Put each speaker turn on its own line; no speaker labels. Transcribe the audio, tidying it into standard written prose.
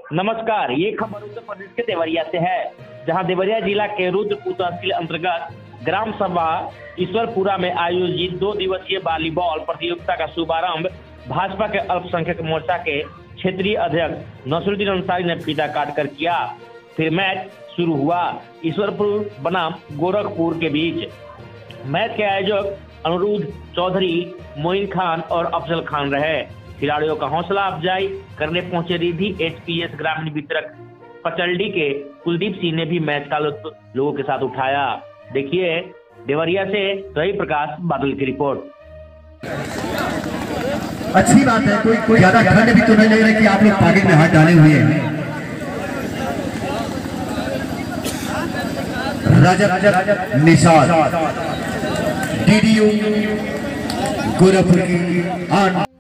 नमस्कार, ये खबर उत्तर प्रदेश के देवरिया से है, जहां देवरिया जिला के रुद्रपुर तहसील अंतर्गत ग्राम सभा ईश्वरपुरा में आयोजित 2 दिवसीय वॉलीबॉल प्रतियोगिता का शुभारंभ भाजपा के अल्पसंख्यक मोर्चा के क्षेत्रीय अध्यक्ष नसरुद्दीन अंसारी ने फीता काटकर किया। फिर मैच शुरू हुआ। ईश्वरपुर बनाम गोरखपुर के बीच मैच के आयोजक अनुरुद्ध चौधरी, मोइन खान और अफजल खान रहे। खिलाड़ियों का हौसला अफजाई करने पहुंचे रिद्धि एचपीएस ग्रामीण वितरक पचलडी के कुलदीप सिंह ने भी मैच का लुत्फ लोगों के साथ उठाया। देखिए देवरिया से रवि प्रकाश बादल की रिपोर्ट।
अच्छी बात है, कोई ज्यादा ठंड भी तो नहीं लग रहा कि आप लोग पॉकेट में हाथ डाले हुए हैं। रजत निशाद डीडीयू गोरखपुर की